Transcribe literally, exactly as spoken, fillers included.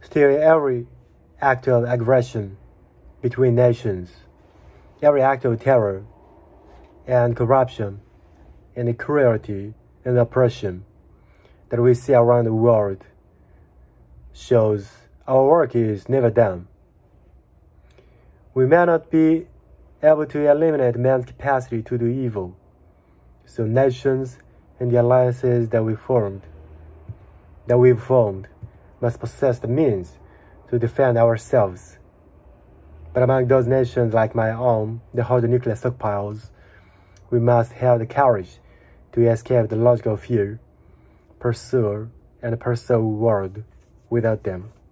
Still, every act of aggression between nations, every act of terror and corruption and cruelty and oppression that we see around the world shows our work is never done. We may not be able to eliminate man's capacity to do evil, so nations and the alliances that we formed, that we've formed, must possess the means to defend ourselves. But among those nations like my own that hold the nuclear stockpiles, we must have the courage to escape the logical fear, pursue and pursue world without them.